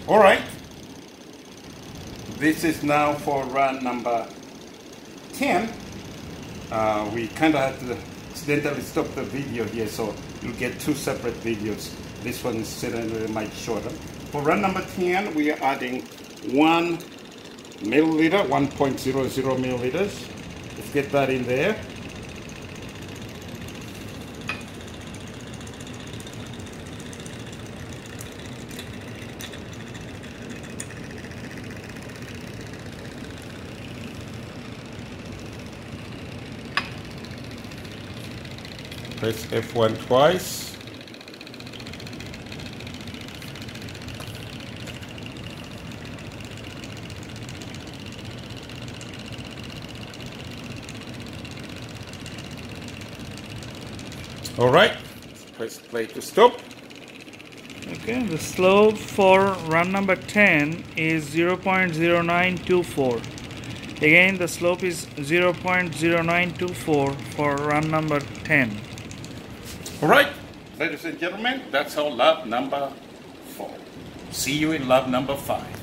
All right. This is now for run number 10. We kind of had to accidentally stop the video here, so you'll get two separate videos. This one is certainly much shorter. For run number 10, we are adding 1 milliliter, 1.00 milliliters. Let's get that in there. Press F1 twice. All right, press play to stop. Okay, the slope for run number 10 is 0.0924. Again, the slope is 0.0924 for run number 10. All right, ladies and gentlemen, that's our lab number 4. See you in lab number 5.